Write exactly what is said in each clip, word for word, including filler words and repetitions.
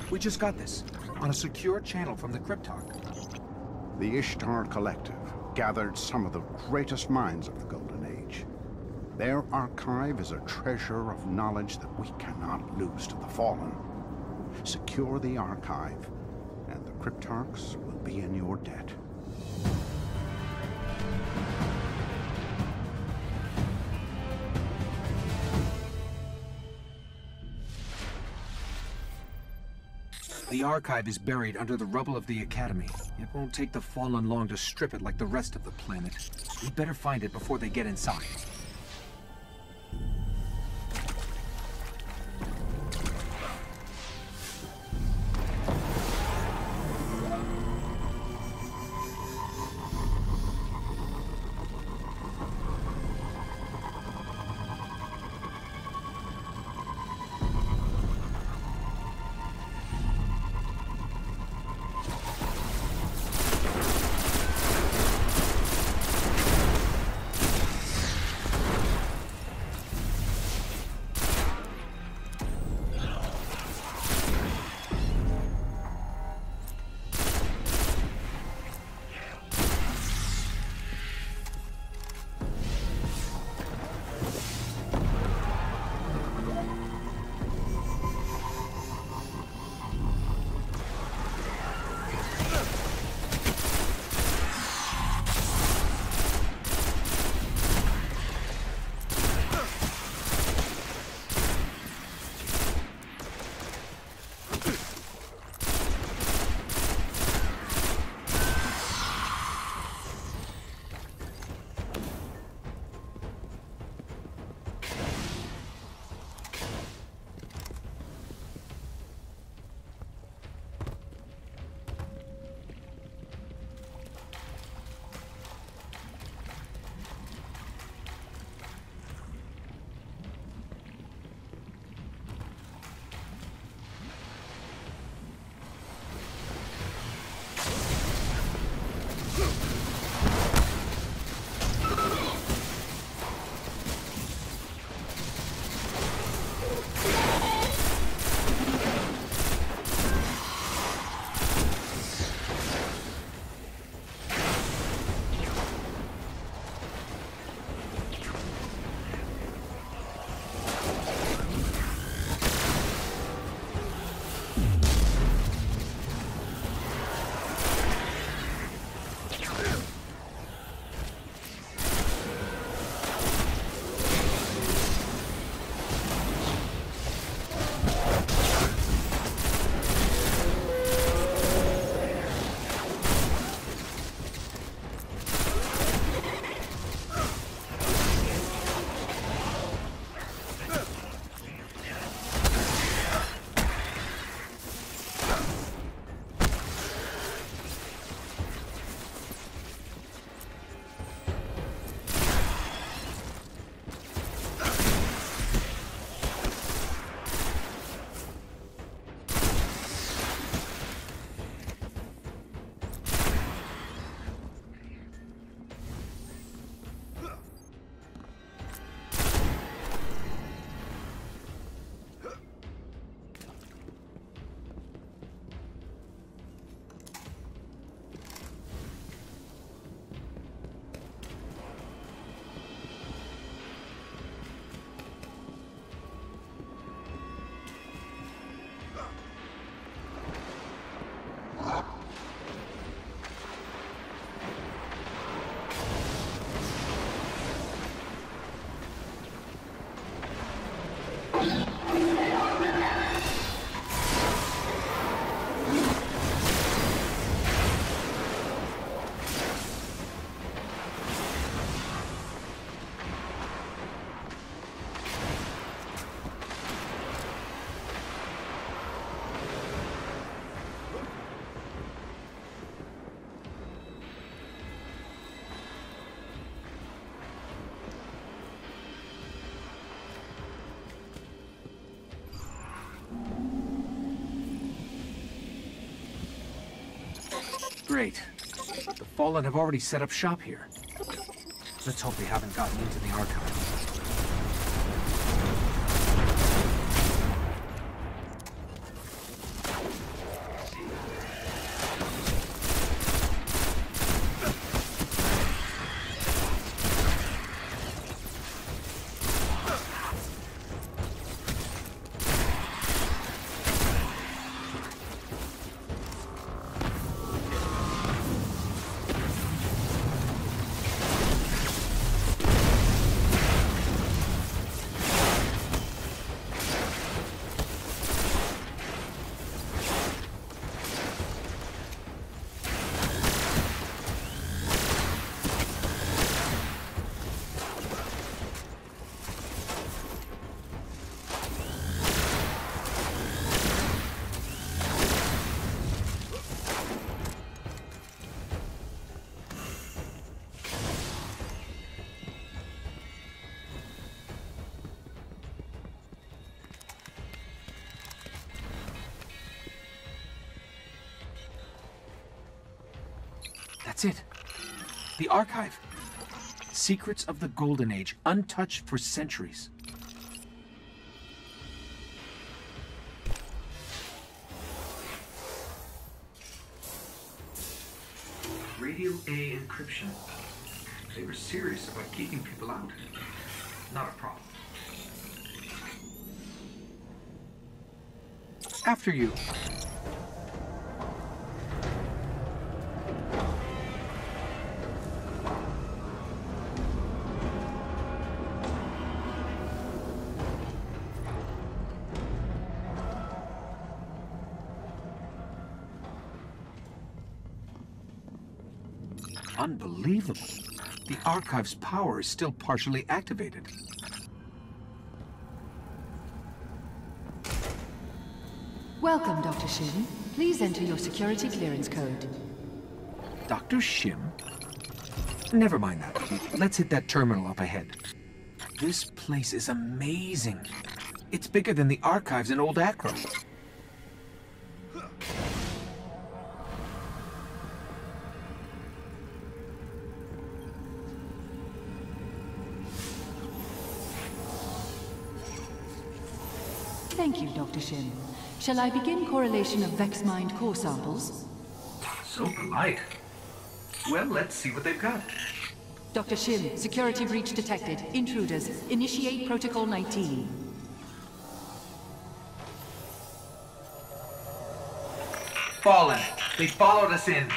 We just got this, on a secure channel from the Cryptarch. The Ishtar Collective gathered some of the greatest minds of the Golden Age. Their archive is a treasure of knowledge that we cannot lose to the Fallen. Secure the archive, and the Cryptarchs will be in your debt. The archive is buried under the rubble of the Academy. It won't take the Fallen long to strip it like the rest of the planet. We better find it before they get inside. Great. The Fallen have already set up shop here. Let's hope they haven't gotten into the archive. That's it. The archive. Secrets of the Golden Age, untouched for centuries. Radio A encryption. They were serious about keeping people out. Not a problem. After you. Unbelievable. The archive's power is still partially activated. Welcome, Doctor Shim. Please enter your security clearance code. Doctor Shim? Never mind that. Let's hit that terminal up ahead. This place is amazing. It's bigger than the archives in Old Acro. Thank you, Doctor Shim. Shall I begin correlation of Vex-Mind core samples? So polite. Well, let's see what they've got. Doctor Shim, security breach detected. Intruders. Initiate Protocol nineteen. Fallen. They followed us in.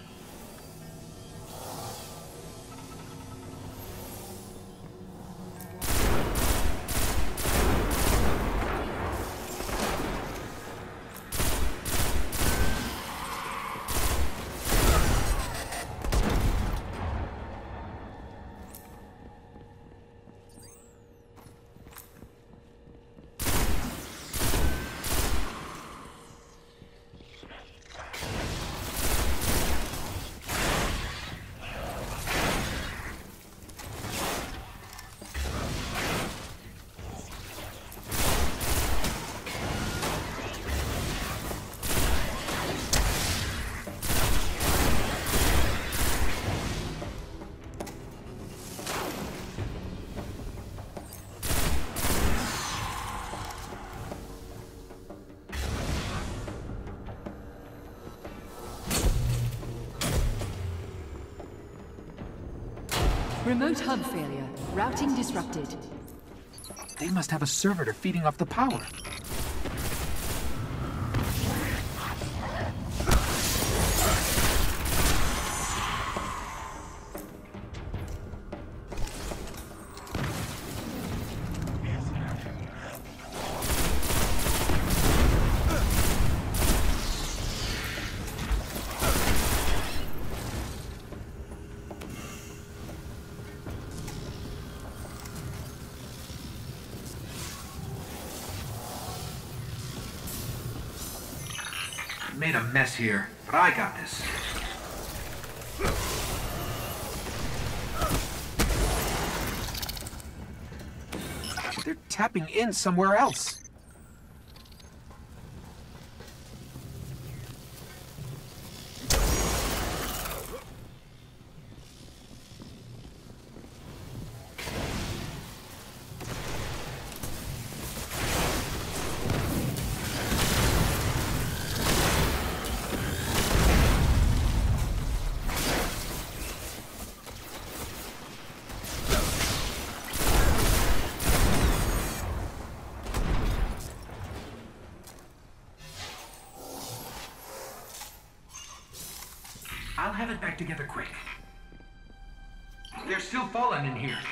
Remote hub failure. Routing disrupted. They must have a servitor feeding off the power. Made a mess here, but I got this. They're tapping in somewhere else. I'll have it back together quick. They're still falling in here.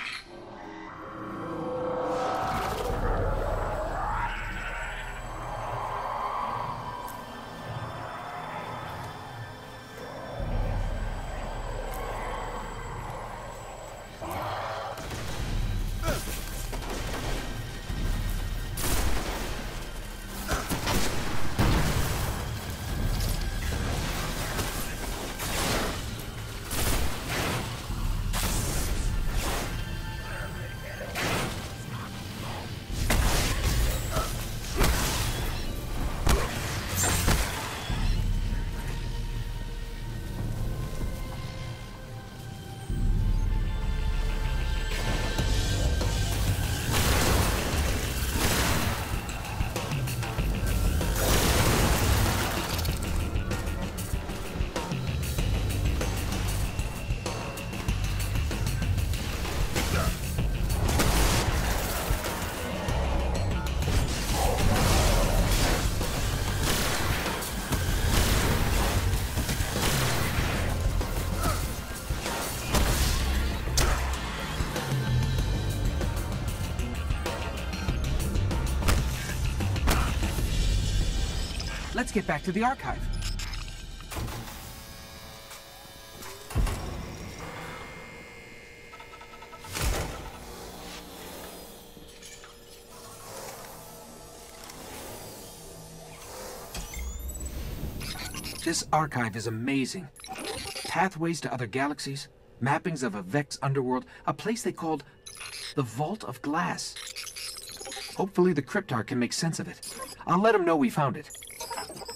let's get back to the archive. This archive is amazing. Pathways to other galaxies, mappings of a Vex underworld, a place they called the Vault of Glass. Hopefully the Cryptar can make sense of it. I'll let him know we found it.